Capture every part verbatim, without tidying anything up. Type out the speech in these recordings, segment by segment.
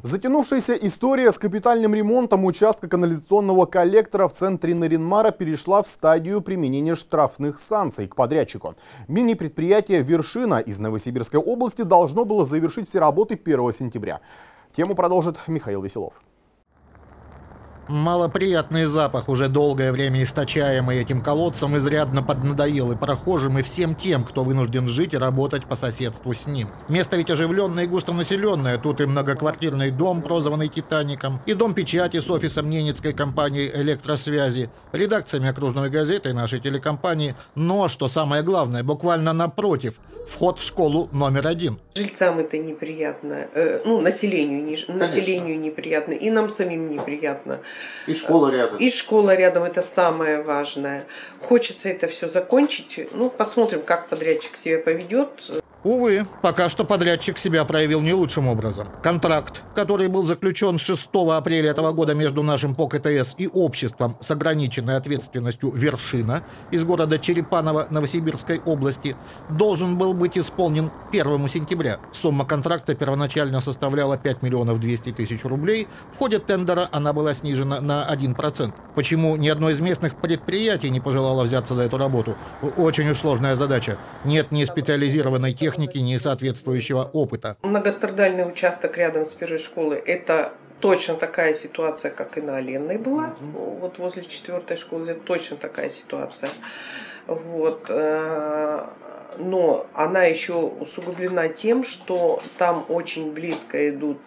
Затянувшаяся история с капитальным ремонтом участка канализационного коллектора в центре Нарьян-Мара перешла в стадию применения штрафных санкций к подрядчику. Мини-предприятие «Вершина» из Новосибирской области должно было завершить все работы первого сентября. Тему продолжит Михаил Веселов. Малоприятный запах, уже долгое время источаемый этим колодцем, изрядно поднадоел и прохожим, и всем тем, кто вынужден жить и работать по соседству с ним. Место ведь оживленное и густонаселенное. Тут и многоквартирный дом, прозванный «Титаником», и дом печати с офисом ненецкой компании «Электросвязи», редакциями окружной газеты нашей телекомпании. Но, что самое главное, буквально напротив, вход в школу номер один. Жильцам это неприятно, э, ну, населению, не, населению неприятно, и нам самим неприятно. И школа рядом. И школа рядом, это самое важное. Хочется это все закончить. Ну, посмотрим, как подрядчик себя поведет. Увы, пока что подрядчик себя проявил не лучшим образом. Контракт, который был заключен шестого апреля этого года между нашим ПОКТС и обществом с ограниченной ответственностью «Вершина» из города Черепаново Новосибирской области, должен был быть исполнен к первому сентября. Сумма контракта первоначально составляла пять миллионов двести тысяч рублей. В ходе тендера она была снижена на один процент. Почему ни одно из местных предприятий не пожелало взяться за эту работу? Очень уж сложная задача. Нет ни специализированной техники, не соответствующего опыта. Многострадальный участок рядом с первой школой – это точно такая ситуация, как и на Оленной была. Mm-hmm. Вот возле четвертой школы это точно такая ситуация. Вот. Но она еще усугублена тем, что там очень близко идут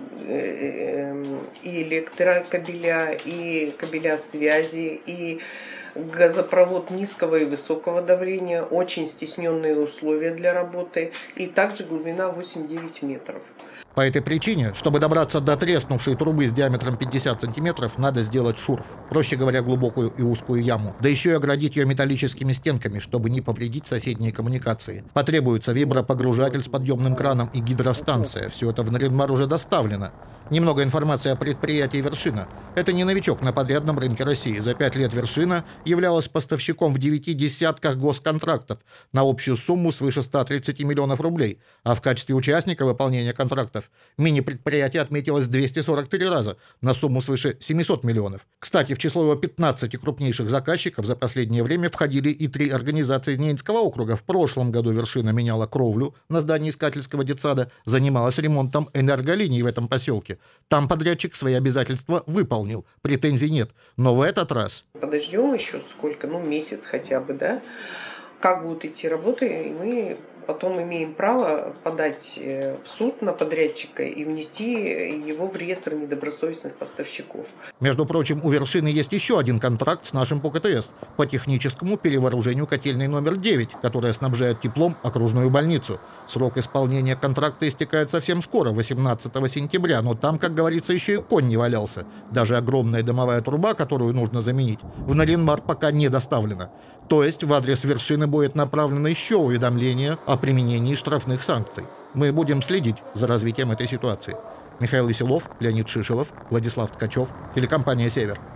и электрокабеля, и кабеля связи, и газопровод низкого и высокого давления, очень стесненные условия для работы, и также глубина восемь-девять метров. По этой причине, чтобы добраться до треснувшей трубы с диаметром пятьдесят сантиметров, надо сделать шурф, проще говоря, глубокую и узкую яму, да еще и оградить ее металлическими стенками, чтобы не повредить соседние коммуникации. Потребуется вибропогружатель с подъемным краном и гидростанция. Все это в Нарьян-Мар уже доставлено. Немного информации о предприятии «Вершина». Это не новичок на подрядном рынке России. За пять лет «Вершина» являлась поставщиком в девяти десятках госконтрактов на общую сумму свыше ста тридцати миллионов рублей. А в качестве участника выполнения контрактов мини-предприятие отметилось двести сорок три раза на сумму свыше семисот миллионов. Кстати, в число его пятнадцати крупнейших заказчиков за последнее время входили и три организации из Ненецкого округа. В прошлом году «Вершина» меняла кровлю на здании искательского детсада, занималась ремонтом энерголиний в этом поселке. Там подрядчик свои обязательства выполнил, претензий нет. Но в этот раз... Подождем еще сколько, ну месяц хотя бы, да? Как будут идти работы, и мы потом имеем право подать в суд на подрядчика и внести его в реестр недобросовестных поставщиков. Между прочим, у «Вершины» есть еще один контракт с нашим ПОКТС по техническому перевооружению котельной номер девять, которая снабжает теплом окружную больницу. Срок исполнения контракта истекает совсем скоро, восемнадцатого сентября, но там, как говорится, еще и конь не валялся. Даже огромная дымовая труба, которую нужно заменить, в Нарьян-Мар пока не доставлена. То есть в адрес «Вершины» будет направлено еще уведомление о применении штрафных санкций. Мы будем следить за развитием этой ситуации. Михаил Веселов, Леонид Шишелов, Владислав Ткачев, телекомпания «Север».